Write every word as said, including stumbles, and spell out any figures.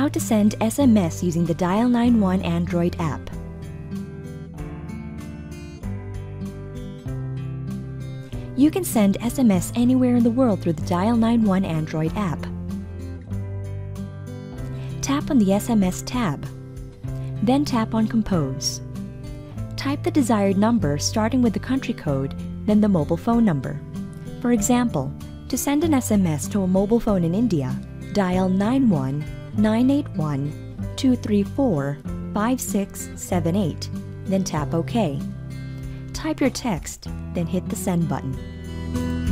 How to send S M S using the Dial ninety-one Android app. You can send S M S anywhere in the world through the Dial ninety-one Android app. Tap on the S M S tab. Then tap on Compose. Type the desired number starting with the country code, then the mobile phone number. For example, to send an S M S to a mobile phone in India, dial nine one nine eight one two three four five six seven eight, then tap OK. Type your text, then hit the send button.